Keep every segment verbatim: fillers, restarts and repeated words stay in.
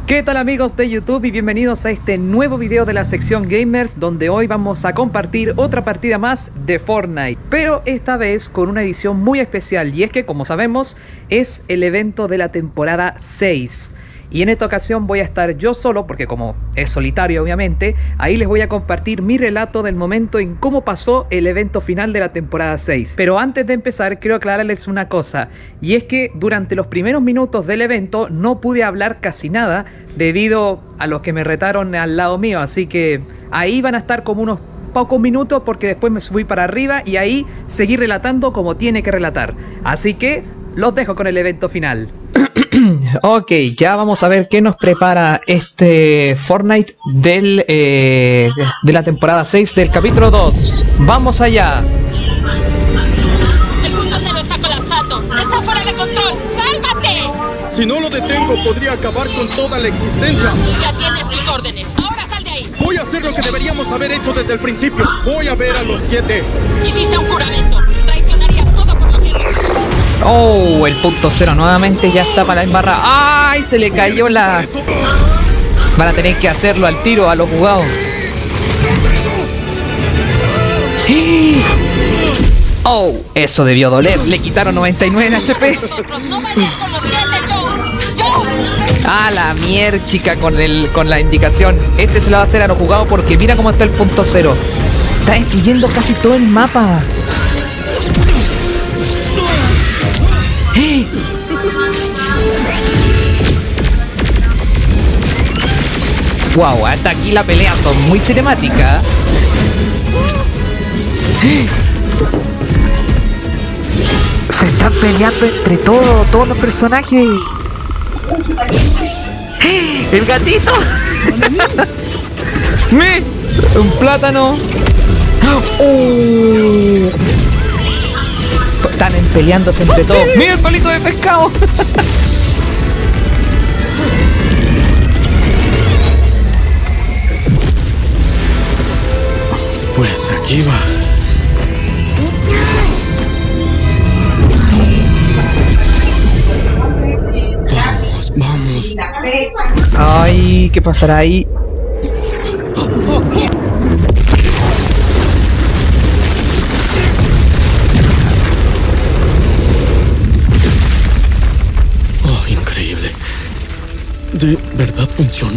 ¿Qué tal amigos de YouTube y bienvenidos a este nuevo video de la sección Gamers, donde hoy vamos a compartir otra partida más de Fortnite, pero esta vez con una edición muy especial, y es que, como sabemos, es el evento de la temporada seis. Y en esta ocasión voy a estar yo solo, porque como es solitario obviamente, ahí les voy a compartir mi relato del momento en cómo pasó el evento final de la temporada seis. Pero antes de empezar quiero aclararles una cosa, y es que durante los primeros minutos del evento no pude hablar casi nada debido a los que me retaron al lado mío, así que ahí van a estar como unos pocos minutos porque después me subí para arriba y ahí seguí relatando como tiene que relatar. Así que los dejo con el evento final. Ok, ya vamos a ver qué nos prepara este Fortnite del, eh, de la temporada seis del capítulo dos. ¡Vamos allá! El punto cero está colapsando. ¡Está fuera de control! ¡Sálvate! Si no lo detengo, podría acabar con toda la existencia. Ya tienes tus órdenes. Ahora sal de ahí. Voy a hacer lo que deberíamos haber hecho desde el principio. Voy a ver a los siete. Hiciste un juramento. Traicionarías todo por lo que... Oh, el punto cero nuevamente ya está para la embarrada. ¡Ay! Se le cayó la... Van a tener que hacerlo al tiro a los jugados. Oh, eso debió doler. Le quitaron noventa y nueve de H P. No vayas con los dientes, Joe. Joe. Ah, la mierda, chica, con el con la indicación. Este se lo va a hacer a los jugados porque mira cómo está el punto cero. Está destruyendo casi todo el mapa. ¡Eh! Wow, hasta aquí la pelea son muy cinemáticas. ¡Eh! Se están peleando entre todos, todos los personajes. ¡Eh! ¡El gatito! ¡Me! ¡Un plátano! ¡Oh! Están peleándose entre todos. ¡Mira el palito de pescado! Pues aquí va. Vamos, vamos. Ay, ¿qué pasará ahí? Oh, increíble. ¿De verdad funcionó?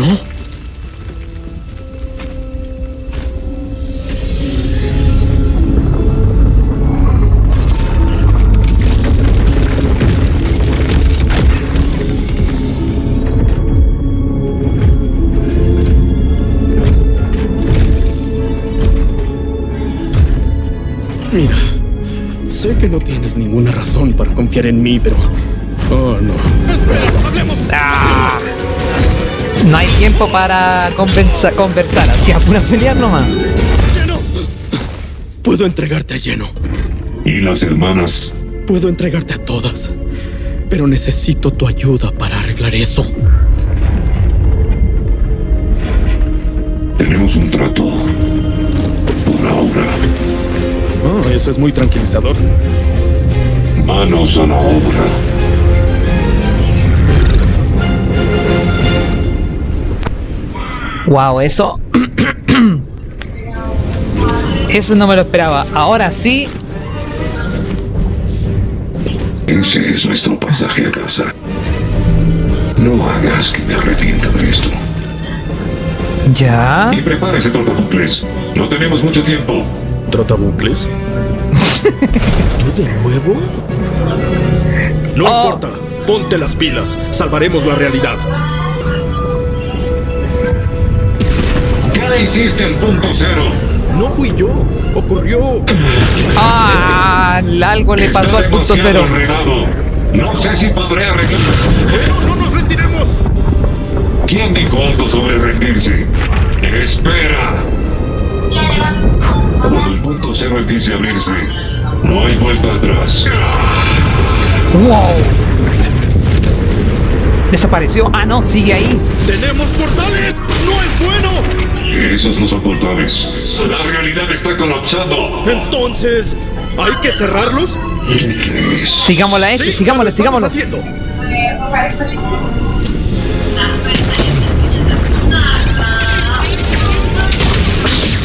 Mira, sé que no tienes ninguna razón para confiar en mí, pero... Oh, no. ¡Espera! ¡Hablemos! Ah, no hay tiempo para conversa, conversar, así a pura pelear nomás. ¡Lleno! Puedo entregarte a Lleno. ¿Y las hermanas? Puedo entregarte a todas, pero necesito tu ayuda para arreglar eso. Tenemos un trato. Por ahora. Oh, eso es muy tranquilizador. Manos a la obra. Wow, eso... Eso no me lo esperaba. Ahora sí... Ese es nuestro pasaje a casa. No hagas que me arrepienta de esto. ¿Ya? Y prepárese, trotabucles. No tenemos mucho tiempo. ¿Trotabucles? ¿Tú de nuevo? No Oh. importa. Ponte las pilas. Salvaremos la realidad. ¿Qué hiciste en punto cero? No fui yo. Ocurrió... Ah, algo le Está pasó al punto demasiado cero. enredado. No sé si podré arreglar. ¡No nos rendiremos! ¿Quién dijo algo sobre rendirse? ¡Espera! Cuando el punto cero empiece a abrirse, no hay vuelta atrás. Wow. Desapareció. Ah, no, sigue ahí. ¡Tenemos portales! ¡No es bueno! Esos no son portales. La realidad está colapsando. Entonces, ¿hay que cerrarlos? ¿Qué crees? Sigámosla, este, Sí, sigámosla, ya lo estamos sigámosla. haciendo.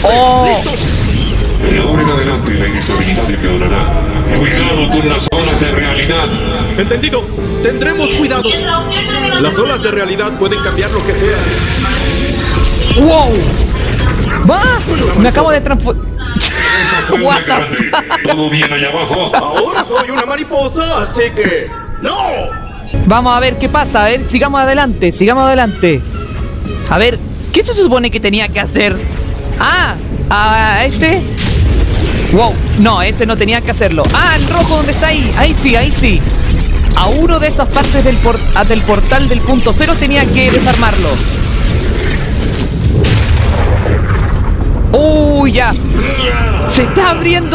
¡Oh! De ahora en adelante la inestabilidad empeorará. Cuidado con las olas de realidad. Entendido. Tendremos cuidado. Las olas de realidad pueden cambiar lo que sea. ¡Wow! ¡Va! Me acabo de transformar. Eso fue una What the- grande. ¿Todo bien allá abajo? Ahora soy una mariposa, así que... ¡No! Vamos a ver qué pasa, a ver, sigamos adelante, sigamos adelante. A ver, ¿qué se supone que tenía que hacer? Ah, a este. Wow, no, ese no tenía que hacerlo. Ah, el rojo, ¿dónde está ahí? Ahí sí, ahí sí. A uno de esas partes del, por ah, del portal del punto cero tenía que desarmarlo. Uy, ya. Se está abriendo.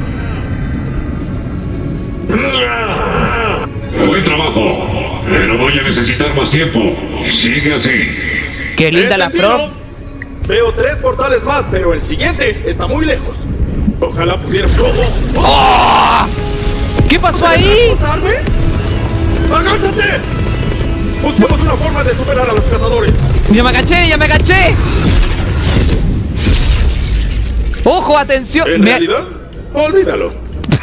Buen trabajo. Pero voy a necesitar más tiempo. Sigue así. Qué linda la Entendido. flor. Veo tres portales más, pero el siguiente está muy lejos. Ojalá pudieras... ¡Oh! ¡Oh! ¡Oh! ¿Qué pasó ahí? ¿Matarme? ¡Agáchate! Busquemos una forma de superar a los cazadores. Ya me agaché, ya me agaché. Ojo, atención. ¿En Me- realidad? Olvídalo.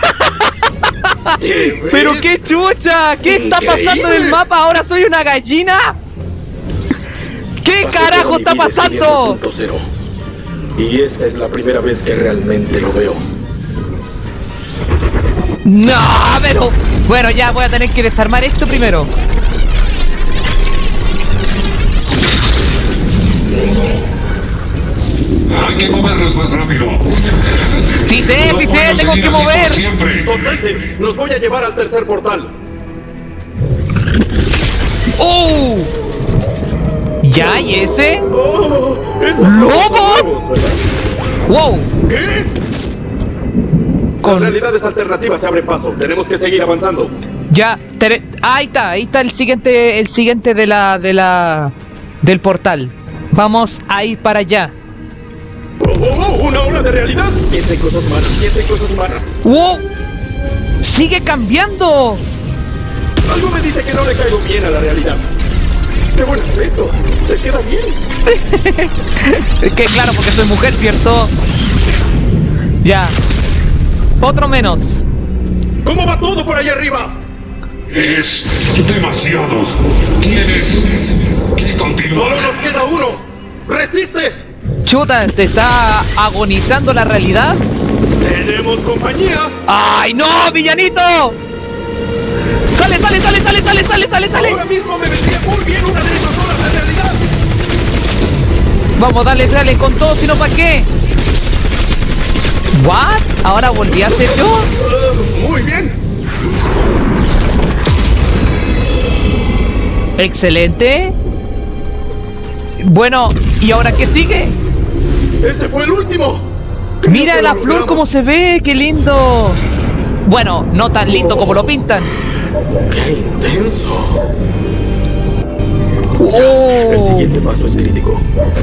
Pero qué chucha, ¿qué está pasando en el mapa? ¿Ahora soy una gallina? ¿Qué carajo está pasando? Y esta es la primera vez que realmente lo veo. No, pero... Bueno, ya voy a tener que desarmar esto primero. Hay que moverlos más rápido. Sí sé, No sí sé, puedo tengo seguir que así por mover. siempre. Sostente, nos voy a llevar al tercer portal. ¡Oh! ¿Ya? ¿Y ese? Oh, esos ¡Lobos! son nuevos, ¿verdad? ¡Wow! ¿Qué? Con- Con realidades alternativas se abre paso. Tenemos que seguir avanzando. Ya, tere- ahí está, ahí está el siguiente, el siguiente de la, de la, del portal. Vamos a ir para allá. Oh, oh, oh, una ola de realidad. Piensa en cosas malas, piensa en cosas malas. ¡Wow! ¡Sigue cambiando! Algo me dice que no le caigo bien a la realidad. ¡Qué buen aspecto! ¿Te queda bien? Es que claro, porque soy mujer, ¿cierto? Ya. Otro menos. ¿Cómo va todo por ahí arriba? Es demasiado. Tienes que continuar. Solo nos queda uno. ¡Resiste! Chuta, ¿te está agonizando la realidad? ¡Tenemos compañía! ¡Ay, no, villanito! ¡Sale, sale, sale, sale, sale, sale, sale, sale! Ahora mismo me vendría muy bien una de esas olas de realidad. Vamos, dale, dale, con todo, si no, ¿para qué? ¿What? ¿Ahora volví a ser yo? Uh, muy bien. Excelente. Bueno, ¿y ahora qué sigue? Ese fue el último. Creo Mira que la lo flor logramos. cómo se ve, qué lindo. Bueno, no tan lindo como lo pintan. ¡Qué intenso! Oh. El siguiente paso es crítico.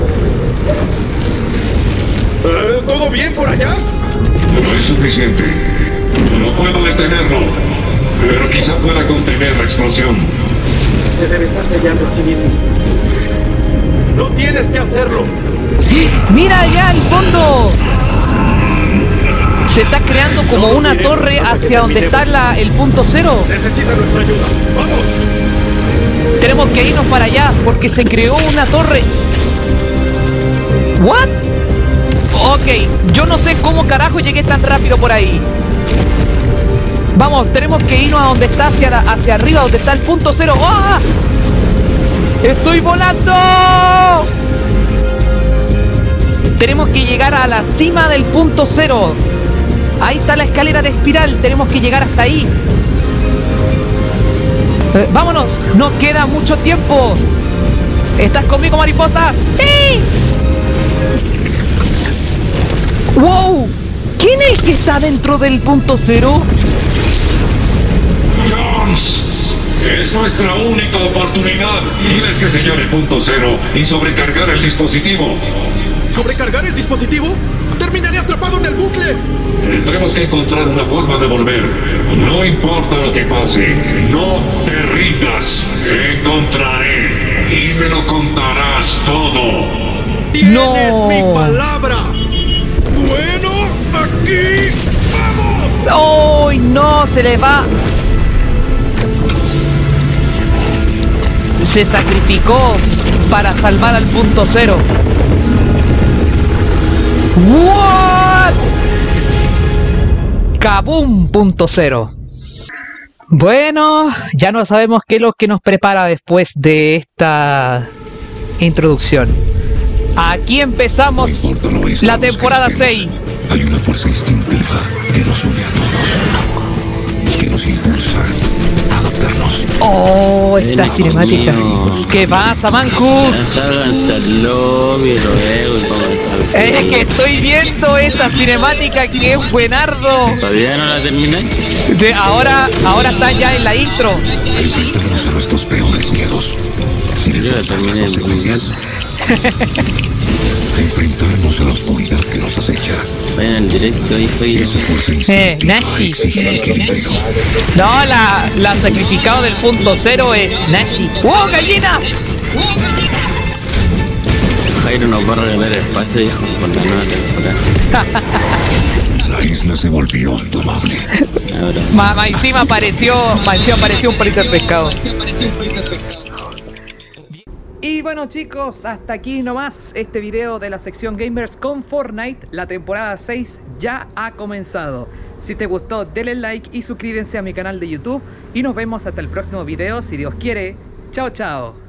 Eh, ¿Todo bien por allá? No es suficiente. No puedo detenerlo. Pero quizá pueda contener la explosión. Se debe estar sellando a sí mismo. No tienes que hacerlo. ¡Mira allá al fondo! Se está creando como una torre hacia donde está la, el punto cero. Necesita nuestra ayuda. ¡Vamos! Tenemos que irnos para allá porque se creó una torre. ¿What? Ok, yo no sé cómo carajo llegué tan rápido por ahí. Vamos, tenemos que irnos a donde está, hacia, la- hacia arriba, donde está el punto cero. ¡Ah! ¡Estoy volando! Tenemos que llegar a la cima del punto cero. Ahí está la escalera de espiral, tenemos que llegar hasta ahí. Eh, vámonos, no queda mucho tiempo. ¿Estás conmigo, mariposa? ¡Sí! ¡Wow! ¿Quién es el que está dentro del punto cero? Jones, es nuestra única oportunidad. Tienes que sellar el punto cero y sobrecargar el dispositivo. ¿Sobrecargar el dispositivo? ¡Terminaré atrapado en el bucle! Tendremos que encontrar una forma de volver. No importa lo que pase, no te rindas. Te encontraré y me lo contarás todo. ¡Tienes No. mi palabra! ¡Oh, no! Se le va. Se sacrificó para salvar al punto cero. What? Kaboom punto cero. Bueno, ya no sabemos qué es lo que nos prepara después de esta introducción. Aquí empezamos no la temporada seis. Hay una fuerza instintiva que nos une a todos, que nos impulsa a adaptarnos. Oh, esta Ven, cinemática. conmigo. ¿Qué pasa, Mancu? Ságanse al lobby, luego y pónganse al Es que estoy viendo esa cinemática que es buenardo. ¿Todavía no la terminé? De ahora, ahora está ya en la intro. A enfrentarnos a nuestros peores miedos, sin Yo la importar las terminé en consecuencias. A enfrentarnos a la oscuridad que nos acecha. Vayan al directo, hijo, y Esa fuerza Eh, instintiva Nashi. exige equilibrio. No, la, la sacrificado del punto cero es Nashi. ¡Wow, gallina! Jairo nos va a regalar espacio, hijo, con la nueva temporada. La isla se volvió indomable. Ahora, Ma, ma encima apareció, ma encima apareció un palito de pescado. Y bueno, chicos, hasta aquí nomás este video de la sección Gamers con Fortnite. La temporada seis ya ha comenzado. Si te gustó, denle like y suscríbanse a mi canal de YouTube. Y nos vemos hasta el próximo video, si Dios quiere. Chao, chao.